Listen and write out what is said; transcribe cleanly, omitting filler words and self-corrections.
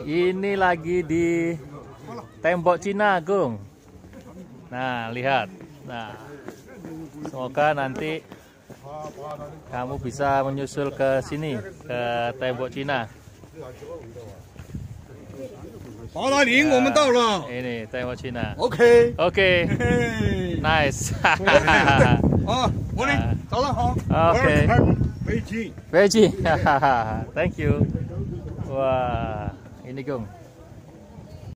Ini lagi di tembok Cina, Gung. Nah, lihat. Nah, semoga nanti kamu bisa menyusul ke sini, ke tembok Cina. Ini tembok Cina. Oke. Oke. Nice. Oke. Beijing. Thank you. Wah, ini Gung.